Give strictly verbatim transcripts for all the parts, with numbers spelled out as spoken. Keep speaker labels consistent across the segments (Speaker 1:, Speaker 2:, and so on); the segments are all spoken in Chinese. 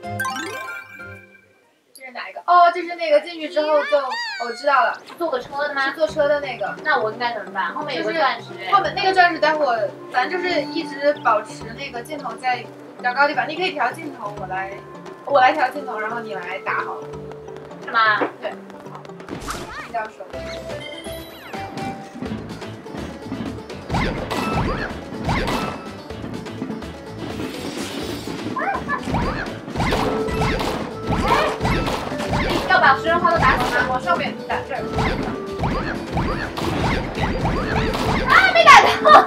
Speaker 1: 这是哪一个？哦，这是那个进去之后就，我知道了，
Speaker 2: 坐个车的吗？
Speaker 1: 是坐车的那个。
Speaker 2: 那我应该怎么办？后面有个钻石。
Speaker 1: 后面那个钻石，待会儿咱就是一直保持那个镜头在比较高地方，你可以调镜头，我来，我来调镜头，然后你来打好了，
Speaker 2: 是吗？
Speaker 1: 对，好，比较熟。
Speaker 2: 要把食人花都打死吗？
Speaker 1: 往上面打这儿。
Speaker 2: 啊，没打到。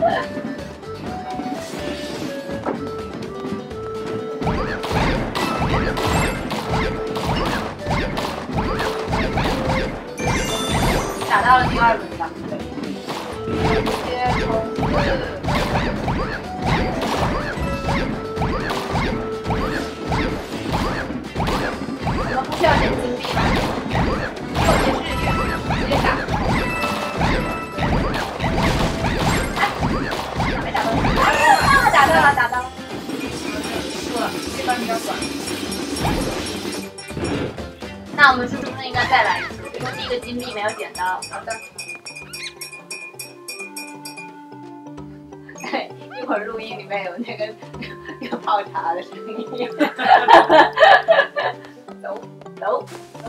Speaker 2: 打到了第二轮吧。
Speaker 1: 直接冲刺。
Speaker 2: 我们不需要点金币吗？
Speaker 1: 后面是直接打。
Speaker 2: 哎，没打到。啊，打到了，打到了。
Speaker 1: 输了，这关比较短。
Speaker 2: 那我们是不是应该再来一次？因为第一个金币没有捡到。
Speaker 1: 好的。
Speaker 2: 对，一会儿录音里面有那个那个泡茶的声音。走走走。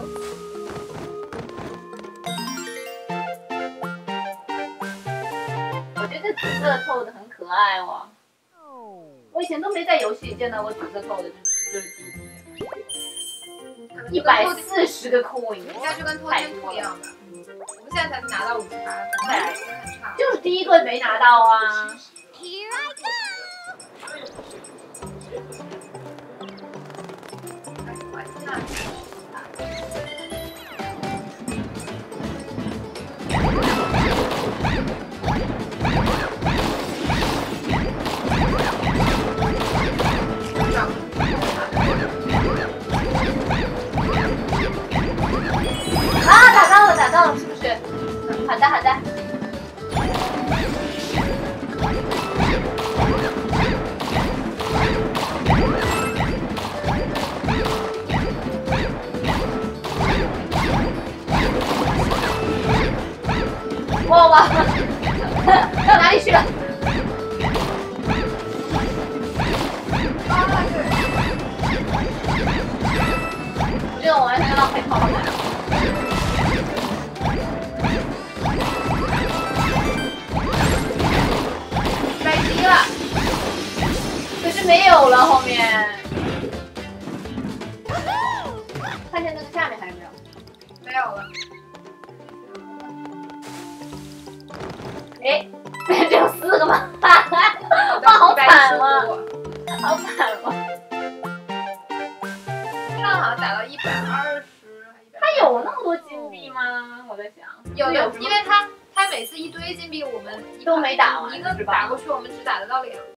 Speaker 2: 我觉得紫色透的很可爱哦。我以前都没在游戏里见到过紫色透的，就是金币。一百四十个 coin，
Speaker 1: 应该就跟偷天兔一样的。我们现在才拿到五十八，
Speaker 2: 再来，
Speaker 1: 很差。
Speaker 2: 就是第一个没拿到啊。
Speaker 3: Here I go.
Speaker 2: 啊，打到了，打到了，是不是？好的，好的。哇哇，到哪里去了？我觉得我完全浪费炮弹。
Speaker 1: 来急了，
Speaker 2: 可是没有了后面。看见那个下面还是没有？
Speaker 1: 没有了。
Speaker 2: 哎，只有四个吗？哇，好惨啊！好惨啊！
Speaker 1: 这样好像打到一百二十，
Speaker 2: 他有那么多金币吗？我在想，
Speaker 1: 有的，因为他他每次一堆金币，我们
Speaker 2: 都没打完，
Speaker 1: 一个打过去，我们只打得到两